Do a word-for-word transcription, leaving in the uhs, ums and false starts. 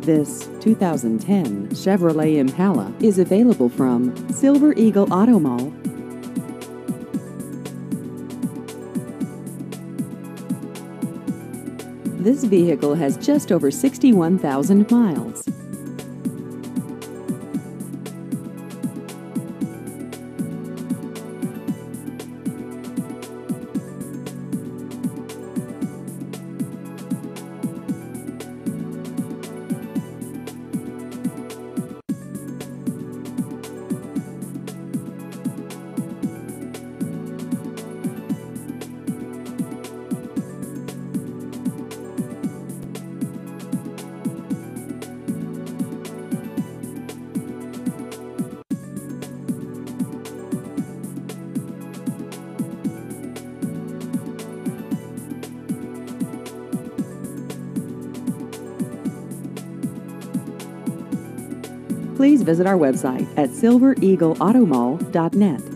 This two thousand ten Chevrolet Impala is available from Silver Eagle Auto Mall. This vehicle has just over sixty-one thousand miles. Please visit our website at silver eagle auto mall dot net.